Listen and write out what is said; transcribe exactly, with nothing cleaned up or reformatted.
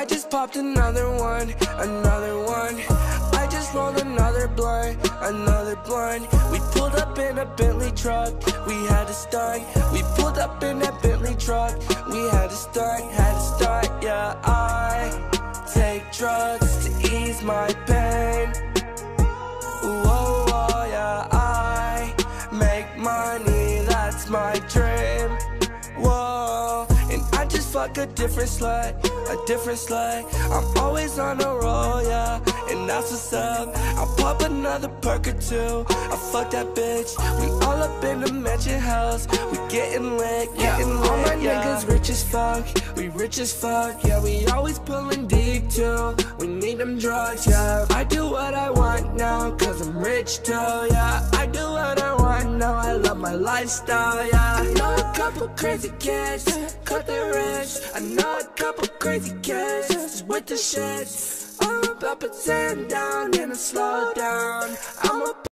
I just popped another one, another one. I just rolled another blunt, another blunt. We pulled up in a Bentley truck, we had to start. We pulled up in that Bentley truck, we had to start, had to start. Yeah, I take drugs to ease my pain. Whoa, whoa, yeah, I make money, that's my dream. Whoa, and I just fuck a different slut, a different slut. I'm always on a roll, yeah, and that's what's up. I'll pop another perk or two. I fuck that bitch. We all up in the mansion house. We getting lit, getting yeah, lit. All my yeah. niggas rich as fuck. We rich as fuck. Yeah, we always pulling dick too. We need them drugs, yeah. I do what I want now, cause I'm rich too, yeah. I do what I want now. I love my lifestyle, yeah. I know a couple crazy kids, cut their wrist. I know a couple crazy kids with the shit. I'm about to turn down and I slow down. I'm a